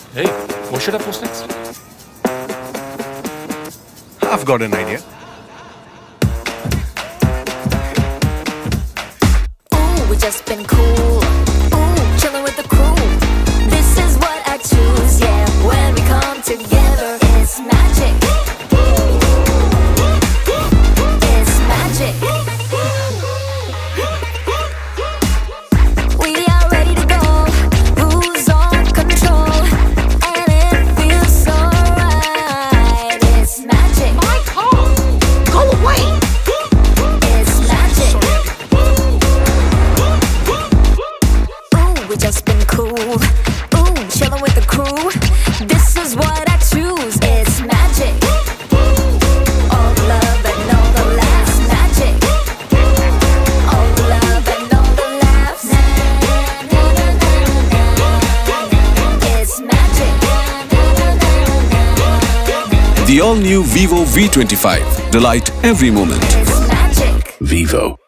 Hey, what should I post next? I've got an idea. Ooh, we just been cool. Ooh, chilling with the crew. This is what I choose, yeah. When we come together, it's magic. It's magic. We are ready to go. Who's on control? And it feels so right. It's magic. My car! Go away! It's magic. Ooh, we just been cool. Ooh, chilling with the crew. This is what I choose. It's magic. All the love and all the laughs. Magic. All the love and all the laughs. It's magic. The all-new Vivo V25. Delight every moment. It's magic. Vivo.